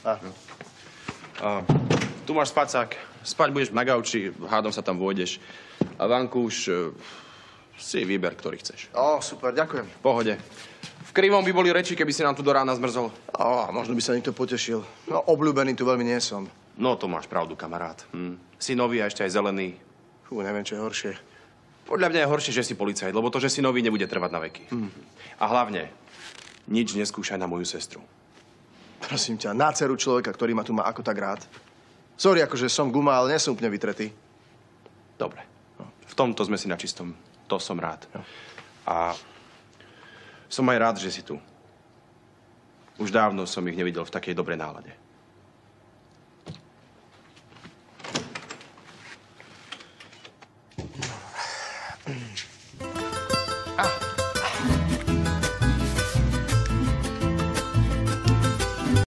Tu máš spacák. Spať budeš na gauči, hádom sa tam vôjdeš. A vanku už si vyber, ktorý chceš. Super, ďakujem. V pohode. V Krivom by boli reči, keby si nám tu do rána zmrzol. Možno by sa niekto potešil. No, obľúbený tu veľmi nie som. No, to máš pravdu, kamarát. Si nový a ešte aj zelený. Neviem, čo je horšie. Podľa mňa je horšie, že si policajt, lebo to, že si nový, nebude trvať na veky. A hlavne, nič neskúšaj na moju sestru. Prosím ťa, na dceru človeka, ktorý ma tu má ako tak rád. Sorry, akože som guma, ale nie som úplne vytretý. Dobre. V tomto sme si na čistom. To som rád. A som aj rád, že si tu. Už dávno som ich nevidel v takej dobrej nálade.